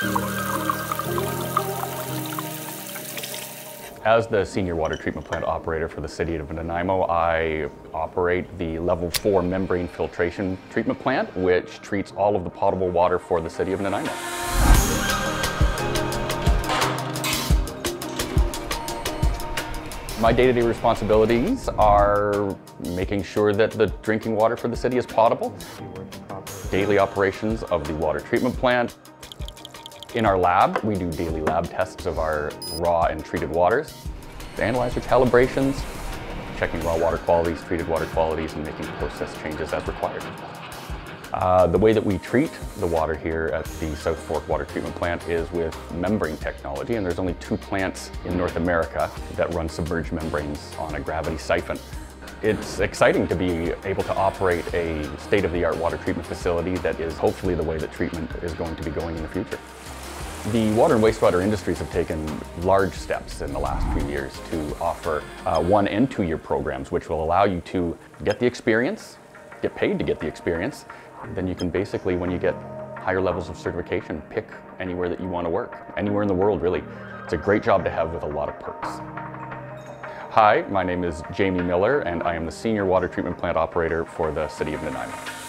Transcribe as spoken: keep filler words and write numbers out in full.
As the senior water treatment plant operator for the city of Nanaimo, I operate the level four membrane filtration treatment plant, which treats all of the potable water for the city of Nanaimo. My day-to-day responsibilities are making sure that the drinking water for the city is potable, daily operations of the water treatment plant. In our lab, we do daily lab tests of our raw and treated waters, analyzer calibrations, checking raw water qualities, treated water qualities, and making process changes as required. Uh, the way that we treat the water here at the South Fork Water Treatment Plant is with membrane technology, and there's only two plants in North America that run submerged membranes on a gravity siphon. It's exciting to be able to operate a state-of-the-art water treatment facility that is hopefully the way that treatment is going to be going in the future. The water and wastewater industries have taken large steps in the last few years to offer uh, one and two year programs, which will allow you to get the experience, get paid to get the experience. Then you can basically, when you get higher levels of certification, pick anywhere that you want to work, anywhere in the world really. It's a great job to have with a lot of perks. Hi, my name is Jaymie Miller, and I am the Senior Water Treatment Plant Operator for the City of Nanaimo.